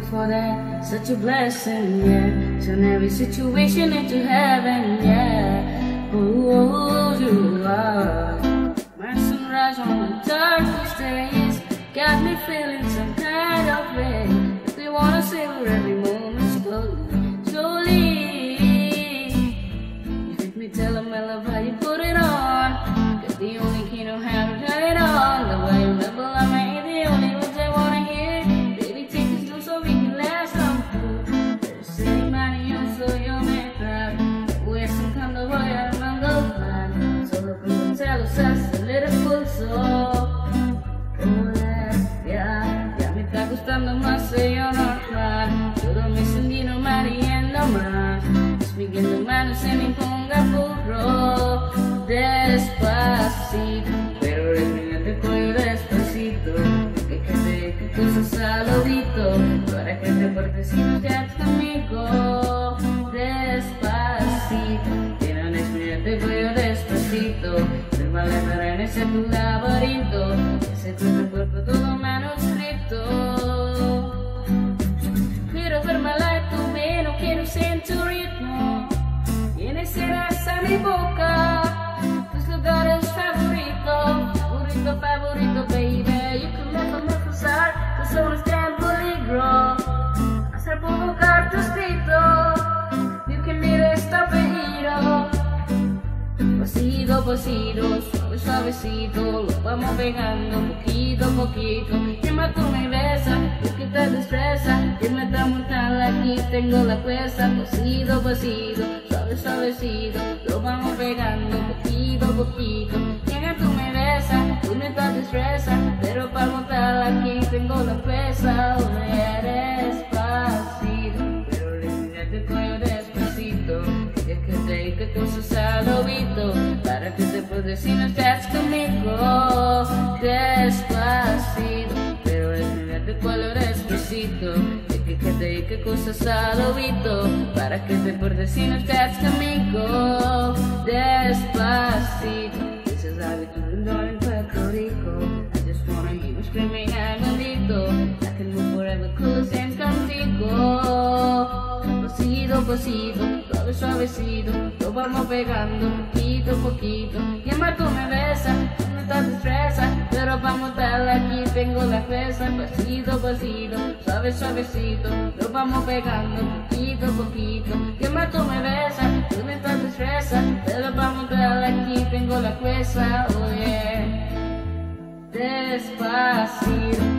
for that, such a blessing, yeah. Turn every situation into heaven, yeah. Oh, you are my sunrise on the darkest days. Got me feeling some kind of way. If we wanna savor every moment slowly, slowly. You make me tell them I love how you put it on. Got the only key to how to turn it on. The way you level on me, the only words I wanna hear. Baby, take it slow so we can last on through. Pero say money on so you'll make proud. Voy a sacando, voy a armando plan. Solo preguntarlo, se hace a little full soul. Ya me está gustando más sello normal. Todo me sentí normal y yendo más. Miguel mano se me ponga burro. Despacito, pero respírate cuello despacito. Que cosas al oído, para que te portes si no quedas conmigo. Despacito, pero respírate cuello despacito. Permanecer en ese tu laberinto, ese tu cuerpo todo manuscrito. Quiero ver mala de tu mano, quiero sentir tu ritmo. Vienes a mi boca, tus lugares favoritos. Favorito, baby. You can never pasar, tu solo está en peligro. Hacer provocar tus gritos. You can never stop it, pasito, pasito, suave, suavecito, lo vamos pegando poquito a poquito. Llama tú me besa, tú que te destreza. Dime esta mortal, aquí tengo la cuesta. Pasito, pasito, suave, suavecito, lo vamos pegando poquito a poquito. Llama tú me besa, tú me estás destreza. Pero para montar aquí tengo la cuesta. Oh, eres despacito, pero respírate cuello despacito. Que cosas al oído, para que te puedas si no estás conmigo. Despacito, pero respírate cuello despacito. Que cosas al oído, para que te puedas si no estás conmigo. Despacito, this is how we do it in Puerto Rico. I just wanna hear you screaming and grito. I can move forever, close and contigo. Pasito, pasito, suave, suavecito, lo vamos pegando poquito a poquito. Llama tú me besa, tú no estás destreza, pero vamos a darle aquí tengo la fuerza. Pasito, pasito, suave, suavecito, lo vamos pegando poquito a poquito. Llama tú me besa, tú no estás destreza, pero vamos a darle aquí tengo la fuerza. Oh yeah, despacito.